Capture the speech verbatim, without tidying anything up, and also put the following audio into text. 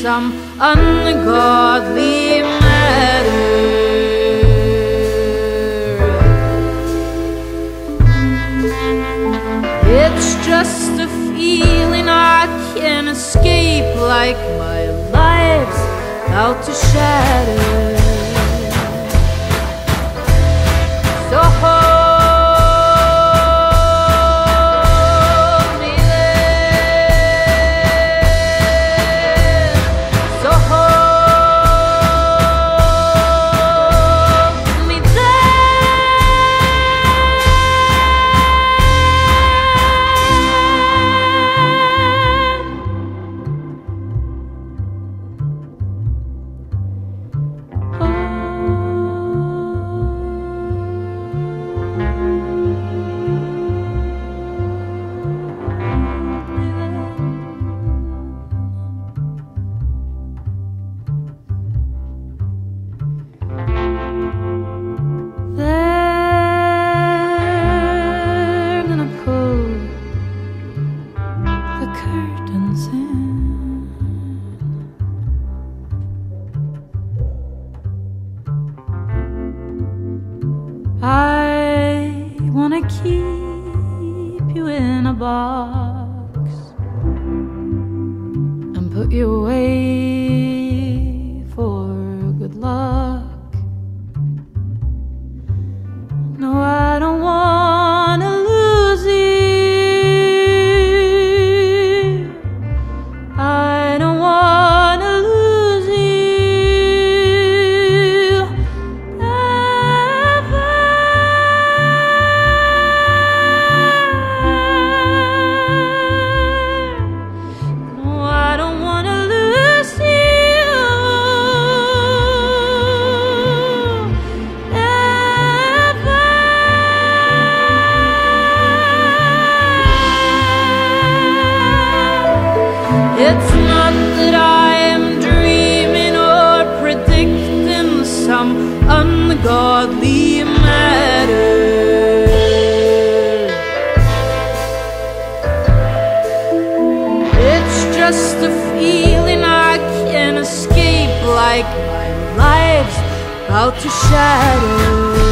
some ungodly matter. It's just a feeling I can't escape, like my life's about to shatter. So hold me there. So hold me curtains in. I wanna keep you in a box and put you away for good luck. No, I don't wanna lose you. I don't wanna lose you ever. No, I don't wanna lose you ever. It's not that I am dreaming or predicting some ungodly matter. It's just a feeling I can't escape, like my life's about to shatter.